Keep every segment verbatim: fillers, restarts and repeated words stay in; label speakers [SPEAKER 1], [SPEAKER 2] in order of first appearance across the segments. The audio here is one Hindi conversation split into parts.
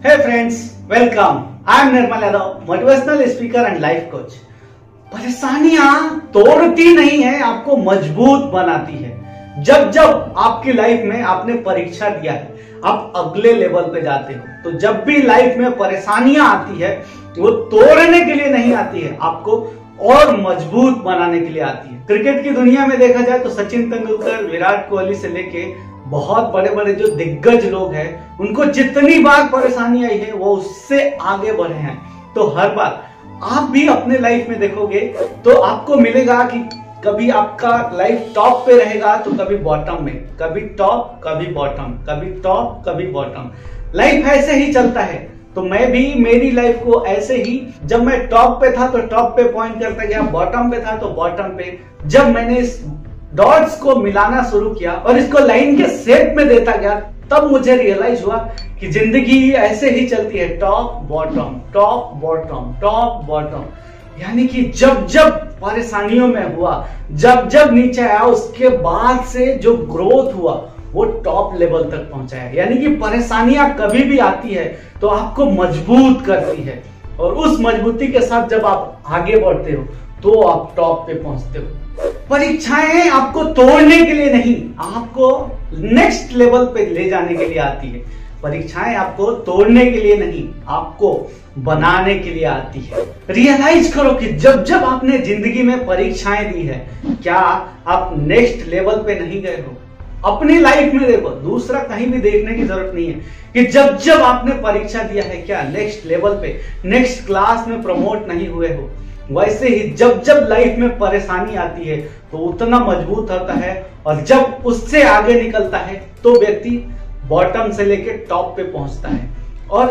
[SPEAKER 1] Hey friends, welcome. I am Nirmal Yadav, motivational speaker and life coach. परेशानियां तोड़ती नहीं है, आपको मजबूत बनाती है। जब जब आपकी लाइफ में आपने परीक्षा दिया है, आप अगले लेवल पे जाते हो, तो जब भी लाइफ में परेशानियां आती है वो तोड़ने के लिए नहीं आती है, आपको और मजबूत बनाने के लिए आती है। क्रिकेट की दुनिया में देखा जाए तो सचिन तेंदुलकर, विराट कोहली से लेके बहुत बड़े बड़े जो दिग्गज लोग हैं, उनको जितनी बार परेशानी आई है वो उससे आगे बढ़े हैं। तो हर बार आप भी अपने लाइफ में देखोगे तो आपको मिलेगा कि कभी आपका लाइफ टॉप पे रहेगा तो कभी बॉटम में, कभी टॉप कभी बॉटम, कभी टॉप कभी बॉटम। लाइफ ऐसे ही चलता है। तो मैं भी मेरी लाइफ को ऐसे ही, जब मैं टॉप पे था तो टॉप पे पॉइंट करता गया, बॉटम पे था तो बॉटम पे। जब मैंने इस डॉट्स को मिलाना शुरू किया और इसको लाइन के शेप में देता गया, तब मुझे रियलाइज हुआ कि जिंदगी ऐसे ही चलती है, top bottom, top bottom, top bottom. यानी कि जब जब परेशानियों में हुआ, जब जब नीचे आया, उसके बाद से जो ग्रोथ हुआ वो टॉप लेवल तक पहुंचा है। यानी कि परेशानियां कभी भी आती है तो आपको मजबूत करती है, और उस मजबूती के साथ जब आप आगे बढ़ते हो तो आप टॉप पे पहुंचते हो। परीक्षाएं आपको तोड़ने के लिए नहीं, आपको नेक्स्ट लेवल पे ले जाने के लिए आती है। परीक्षाएं आपको तोड़ने के लिए नहीं, आपको बनाने के लिए आती है। रियलाइज करो कि जब जब आपने जिंदगी में परीक्षाएं दी है, क्या आप नेक्स्ट लेवल पे नहीं गए हो? अपनी लाइफ में देखो, दूसरा कहीं भी देखने की जरूरत नहीं है कि जब जब आपने परीक्षा दिया है, क्या नेक्स्ट लेवल पे, नेक्स्ट क्लास में प्रमोट नहीं हुए हो? वैसे ही जब जब लाइफ में परेशानी आती है तो उतना मजबूत होता है, और जब उससे आगे निकलता है तो व्यक्ति बॉटम से लेके टॉप पे पहुंचता है। और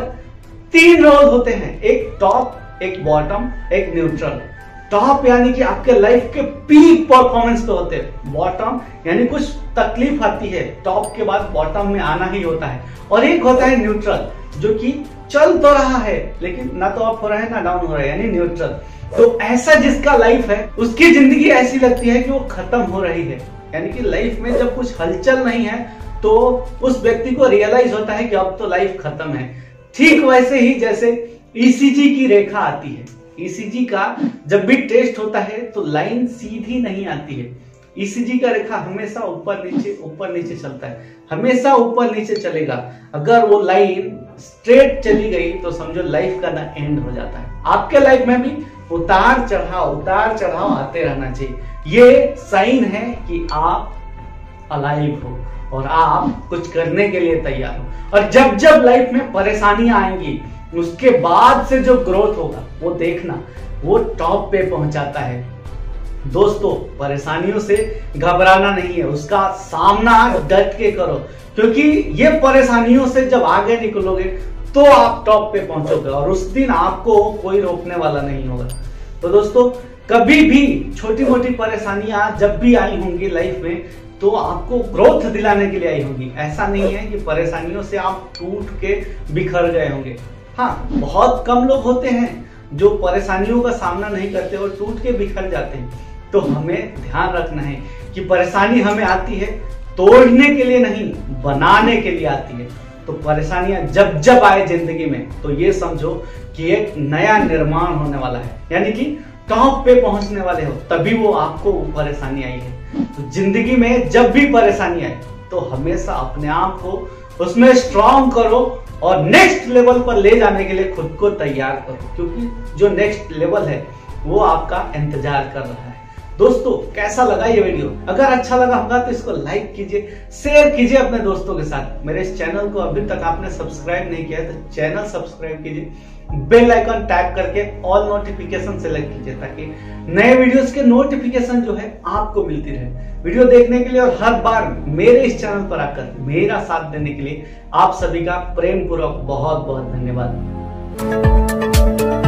[SPEAKER 1] तीन रोल होते हैं, एक टॉप, एक बॉटम, एक न्यूट्रल। टॉप यानी कि आपके लाइफ के पीक परफॉर्मेंस पे होते हैं। बॉटम यानी कुछ तकलीफ आती है, टॉप के बाद बॉटम में आना ही होता है। और एक होता है न्यूट्रल, जो कि चल तो रहा है लेकिन ना तो अप हो रहा है ना डाउन हो रहा है, यानी न्यूट्रल। तो ऐसा जिसका लाइफ है, उसकी जिंदगी ऐसी लगती है कि वो खत्म हो रही है। यानी कि लाइफ में जब कुछ हलचल नहीं है तो उस व्यक्ति को रियलाइज होता है कि अब तो लाइफ खत्म है। ठीक वैसे ही जैसे ईसीजी की रेखा आती है, ईसीजी का जब भी टेस्ट होता है तो लाइन सीधी नहीं आती है। ईसीजी का रेखा हमेशा ऊपर नीचे ऊपर नीचे चलता है, हमेशा ऊपर नीचे चलेगा। अगर वो लाइन स्ट्रेट चली गई तो समझो लाइफ का ना एंड हो जाता है। आपके लाइफ में भी उतार चढ़ाव उतार चढ़ाव आते रहना चाहिए। ये साइन है कि आप अलाइव हो और आप कुछ करने के लिए तैयार हो। और जब जब लाइफ में परेशानियां आएंगी, उसके बाद से जो ग्रोथ होगा वो देखना, वो टॉप पे पहुंचाता है। दोस्तों, परेशानियों से घबराना नहीं है, उसका सामना डट के करो, क्योंकि ये परेशानियों से जब आगे निकलोगे तो आप टॉप पे पहुंचोगे, और उस दिन आपको कोई रोकने वाला नहीं होगा। तो दोस्तों, कभी भी छोटी मोटी परेशानियां जब भी आई होंगी लाइफ में तो आपको ग्रोथ दिलाने के लिए आई होंगी। ऐसा नहीं है कि परेशानियों से आप टूट के बिखर गए होंगे। हाँ, बहुत कम लोग होते हैं जो परेशानियों का सामना नहीं करते और टूट के बिखर जाते हैं। तो हमें ध्यान रखना है कि परेशानी हमें आती है तोड़ने के लिए नहीं, बनाने के लिए आती है। तो परेशानियां जब जब आए जिंदगी में तो ये समझो कि एक नया निर्माण होने वाला है, यानी कि टॉप पे पहुंचने वाले हो, तभी वो आपको परेशानी आई है। तो जिंदगी में जब भी परेशानी आए तो हमेशा अपने आप को उसमें स्ट्रांग करो और नेक्स्ट लेवल पर ले जाने के लिए खुद को तैयार करो, क्योंकि जो नेक्स्ट लेवल है वो आपका इंतजार कर रहा है। दोस्तों, कैसा लगा ये वीडियो? अगर अच्छा लगा होगा तो इसको लाइक कीजिए, शेयर कीजिए अपने दोस्तों के साथ। मेरे इस चैनल को अभी तक आपने सब्सक्राइब नहीं किया है तो चैनल सब्सक्राइब कीजिए, बेल आइकन टैप करके ऑल नोटिफिकेशन सेलेक्ट कीजिए, ताकि नए वीडियोस के नोटिफिकेशन जो है आपको मिलती रहे। वीडियो देखने के लिए और हर बार मेरे इस चैनल पर आकर मेरा साथ देने के लिए आप सभी का प्रेम पूर्वक बहुत बहुत धन्यवाद।